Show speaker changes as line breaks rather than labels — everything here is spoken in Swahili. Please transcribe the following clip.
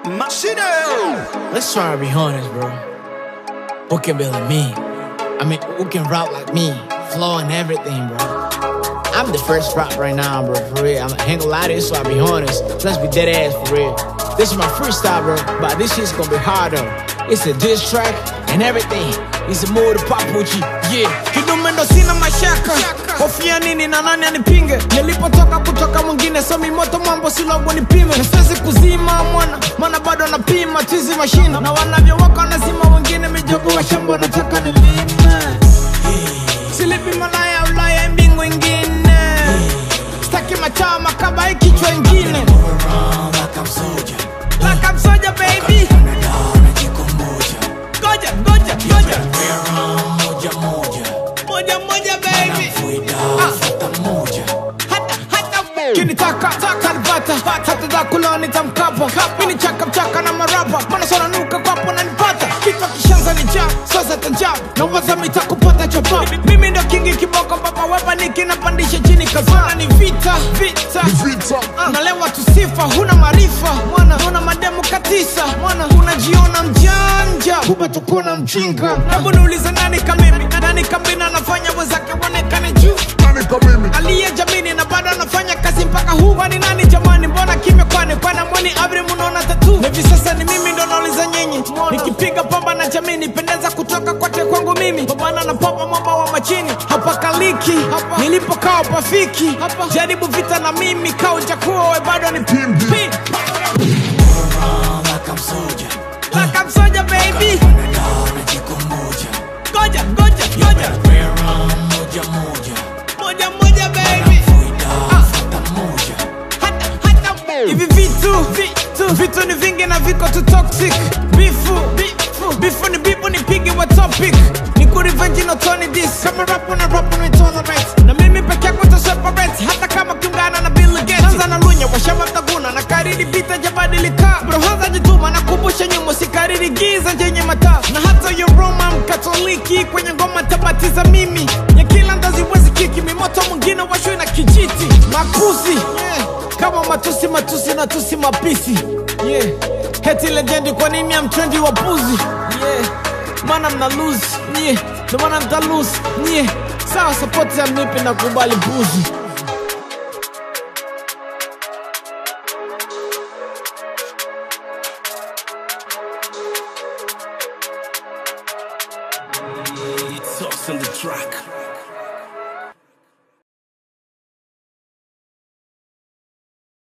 Let's try to be honest, bro. Who can be like me? I mean, who can rap like me? Flow and everything, bro. I'm the first rap right now, bro, for real. I ain't gonna lie to you, so I'll be honest. Let's be dead ass, for real. This is my freestyle, bro, but this shit's gonna be harder. It's a diss track and everything. It's Emoda Papi, yeah. Kidume ndo sina mashaka, hofia nini na nani anipinge. Nilipotoka kutoka mwingine, so mimoto mambo silogo nipime. Nasiwezi kuzima mwana, mana bado napima tizi mashina. Na wanavyo wako nazima wengine, mijogo wa shamba nataka nilime. Silipi malaya ulaya mbingu ingine. Staki machama kaba ikichwa ingine. Like I'm soldier, baby. Goja, goja, goja. Moja, moja, baby. Hata kinitaka, talibata. Hata da kuloni tamkapa. Mini chaka na marapa. Mana sona nuka kwapo na nipata. Kitu kishanza ni jab, sosa tanjab. Na waza mita kupata chapa. Mimi ndo kingi kiboko baba wepa niki na pandisha chini kazana. Ni vita. Nalewa tusifa, huna marifa. Huna mademu katisa. Unajiona mjanja, kumbe tukuna mjinga. Hebu niulize nani kamimi, nani kambina nafanya wenzake wanekane juu. Aliye jamini na bado anafanya kazi mpaka huu. Kwani nani jamani, mbona kimya kwani? Kwana mwani abri munaona tatu. Hivi sasa ni mimi ndo nauliza nyinyi. Nikipiga pamba na jamini, pendeza kutoka kwake kwangu mimi. Pambana na papa mwamba wa machini, hapa kaliki. Nilipokaa pafiki, jaribu vita na mimi. Kao jakuwa we bado ni pimbi. Like I'm soldier, baby. Goja, goja, goja. Moja, moja, baby. Hivi vitu ni vingi na viko tu toxic. Bifu ni bibu ni pigi wa topic. Ni kurevenge no Tony this. Kama rap una tolerate. Na mimi peke yako to separate. Hata kama kiungana na Bill Gates. Hanza na lunya washama mtaguna. Na kariri bita jabadilika. Bro hanza jituma na kumbusha nyumo. Sikariri giza njenye mata. Na hata yo Roma mkatoliki. Kwenye ngoma tabatiza mimi. Ya kila ndazi wezi kiki. Mimoto mwingine washwe na kijiti. Makuzi, yeah. Kama matusi na tusi mapisi, yeah. Heti legendi kwa nini ya mtrendi wa puzi, yeah. Mana mna lose, yeah. Ndo mana mta lose, yeah. Sawa support ya mnipi na kubali puzi.
It's us on the track.